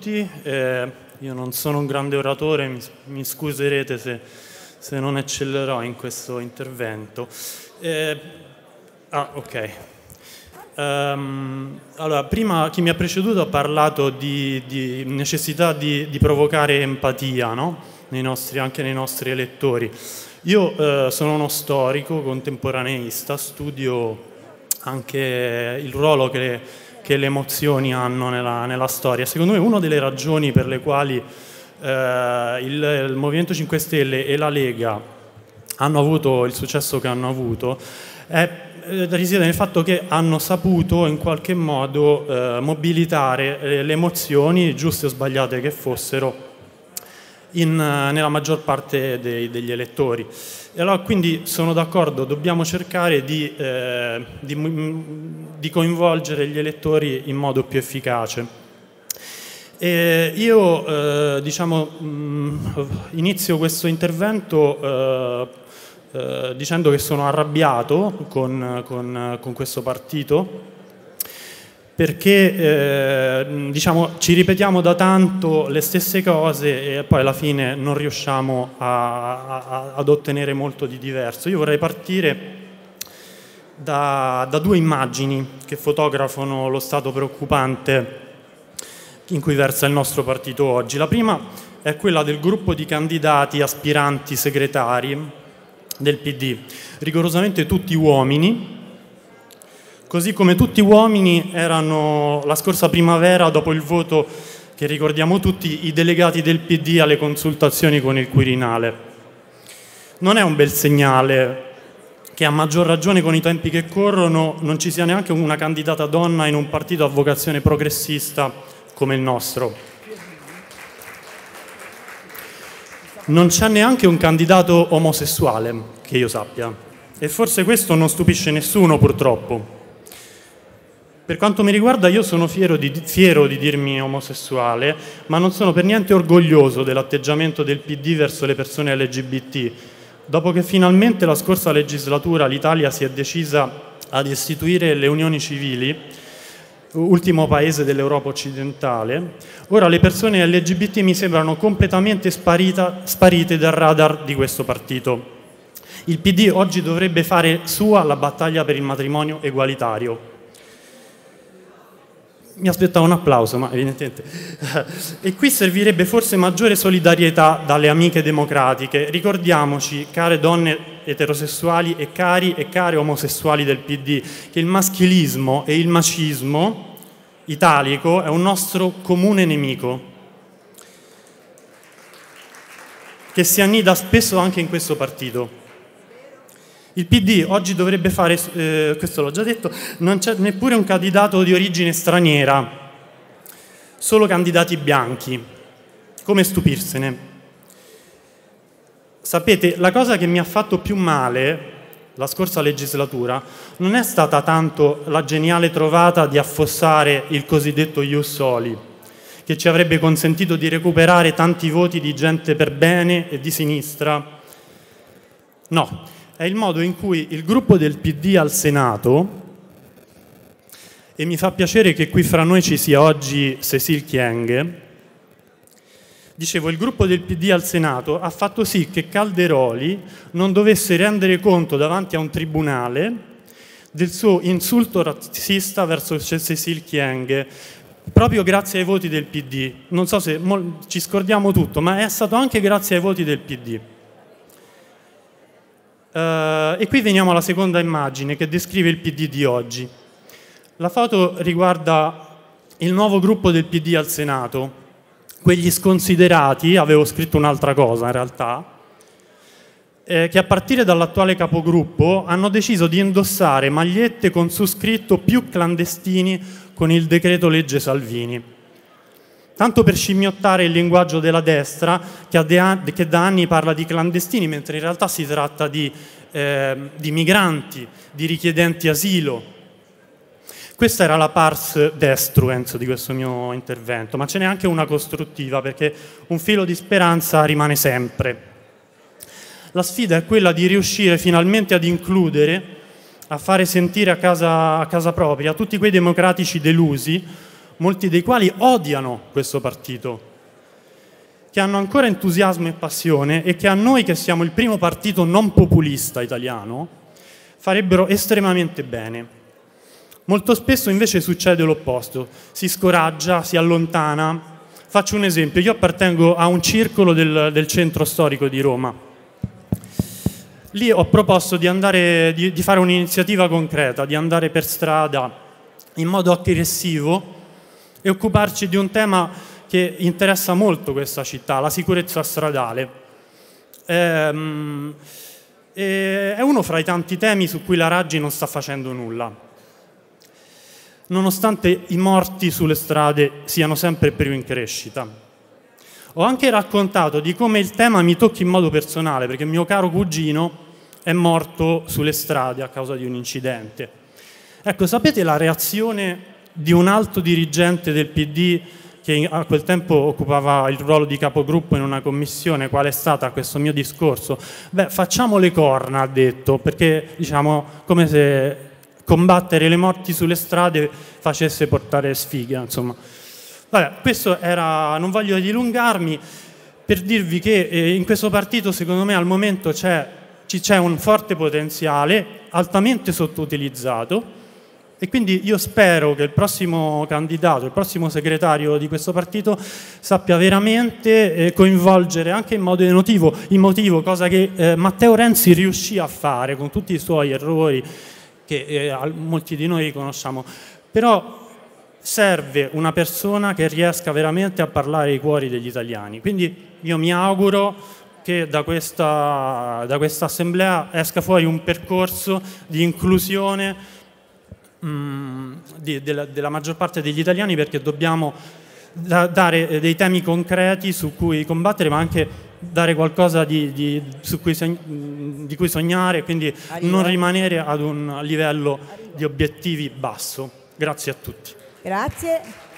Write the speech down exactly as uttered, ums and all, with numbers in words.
tutti. Eh, io non sono un grande oratore, mi, mi scuserete se, se non eccellerò in questo intervento. Eh, ah, ok. Um, allora, prima chi mi ha preceduto ha parlato di, di necessità di, di provocare empatia, no? Nei nostri, anche nei nostri elettori. Io eh, sono uno storico contemporaneista, studio anche il ruolo che, che le emozioni hanno nella, nella storia. Secondo me una delle ragioni per le quali eh, il, il Movimento cinque Stelle e la Lega hanno avuto il successo che hanno avuto è, eh, risiede nel fatto che hanno saputo in qualche modo eh, mobilitare eh, le emozioni, giuste o sbagliate che fossero, In, nella maggior parte dei, degli elettori. E allora quindi sono d'accordo, dobbiamo cercare di, eh, di, di coinvolgere gli elettori in modo più efficace. E io eh, diciamo, mh, inizio questo intervento eh, eh, dicendo che sono arrabbiato con, con, con questo partito, perché eh, diciamo, ci ripetiamo da tanto le stesse cose e poi alla fine non riusciamo a, a, ad ottenere molto di diverso. Io vorrei partire da, da due immagini che fotografano lo stato preoccupante in cui versa il nostro partito oggi. La prima è quella del gruppo di candidati aspiranti segretari del P D, rigorosamente tutti uomini, così come tutti uomini erano la scorsa primavera, dopo il voto che ricordiamo tutti, i delegati del P D alle consultazioni con il Quirinale. Non è un bel segnale che a maggior ragione con i tempi che corrono non ci sia neanche una candidata donna in un partito a vocazione progressista come il nostro. Non c'è neanche un candidato omosessuale, che io sappia, e forse questo non stupisce nessuno purtroppo. Per quanto mi riguarda, io sono fiero di, fiero di dirmi omosessuale, ma non sono per niente orgoglioso dell'atteggiamento del P D verso le persone L G B T. Dopo che finalmente la scorsa legislatura l'Italia si è decisa ad istituire le unioni civili, ultimo paese dell'Europa occidentale, ora le persone L G B T mi sembrano completamente sparita, sparite dal radar di questo partito. Il P D oggi dovrebbe fare sua la battaglia per il matrimonio egualitario. Mi aspettavo un applauso, ma evidentemente. E qui servirebbe forse maggiore solidarietà dalle amiche democratiche. Ricordiamoci, care donne eterosessuali e cari e care omosessuali del P D, che il maschilismo e il macismo italico è un nostro comune nemico, che si annida spesso anche in questo partito. Il P D oggi dovrebbe fare, eh, questo l'ho già detto, non c'è neppure un candidato di origine straniera, solo candidati bianchi. Come stupirsene? Sapete, la cosa che mi ha fatto più male la scorsa legislatura non è stata tanto la geniale trovata di affossare il cosiddetto ius soli, che ci avrebbe consentito di recuperare tanti voti di gente per bene e di sinistra. No. È il modo in cui il gruppo del P D al Senato, e mi fa piacere che qui fra noi ci sia oggi Cécile Kyenge, dicevo, il gruppo del P D al Senato ha fatto sì che Calderoli non dovesse rendere conto davanti a un tribunale del suo insulto razzista verso Cécile Kyenge, proprio grazie ai voti del P D. Non so se ci scordiamo tutto, ma è stato anche grazie ai voti del P D. Uh, e qui veniamo alla seconda immagine che descrive il P D di oggi. La foto riguarda il nuovo gruppo del P D al Senato, quegli sconsiderati, avevo scritto un'altra cosa in realtà, eh, che a partire dall'attuale capogruppo hanno deciso di indossare magliette con su scritto più clandestini con il decreto legge Salvini. Tanto per scimmiottare il linguaggio della destra che, de- che da anni parla di clandestini, mentre in realtà si tratta di, eh, di migranti, di richiedenti asilo. Questa era la pars destruens di questo mio intervento, ma ce n'è anche una costruttiva, perché un filo di speranza rimane sempre. La sfida è quella di riuscire finalmente ad includere, a fare sentire a casa, a casa propria tutti quei democratici delusi molti dei quali odiano questo partito, che hanno ancora entusiasmo e passione e che a noi, che siamo il primo partito non populista italiano, farebbero estremamente bene. Molto spesso invece succede l'opposto, si scoraggia, si allontana. Faccio un esempio, io appartengo a un circolo del, del centro storico di Roma. Lì ho proposto di, andare, di, di fare un'iniziativa concreta, di andare per strada in modo aggressivo e occuparci di un tema che interessa molto questa città, la sicurezza stradale. Ehm, è uno fra i tanti temi su cui la Raggi non sta facendo nulla, nonostante i morti sulle strade siano sempre più in crescita. Ho anche raccontato di come il tema mi tocchi in modo personale, perché mio caro cugino è morto sulle strade a causa di un incidente. Ecco, sapete la reazione di un alto dirigente del P D che a quel tempo occupava il ruolo di capogruppo in una commissione, qual è stata questo mio discorso? Beh, facciamo le corna, ha detto, perché diciamo come se combattere le morti sulle strade facesse portare sfiga, insomma. Vabbè, questo era, non voglio dilungarmi, per dirvi che eh, in questo partito secondo me al momento c'è, c'è un forte potenziale, altamente sottoutilizzato, e quindi io spero che il prossimo candidato, il prossimo segretario di questo partito sappia veramente eh, coinvolgere anche in modo emotivo, emotivo cosa che eh, Matteo Renzi riuscì a fare con tutti i suoi errori che eh, molti di noi conosciamo. Però serve una persona che riesca veramente a parlare ai cuori degli italiani. Quindi io mi auguro che da questa, da questa assemblea esca fuori un percorso di inclusione Di, della, della maggior parte degli italiani, perché dobbiamo da, dare dei temi concreti su cui combattere, ma anche dare qualcosa di, di, su cui, di cui sognare, quindi Arrivo. non rimanere ad un livello Arrivo. di obiettivi basso. Grazie a tutti. Grazie.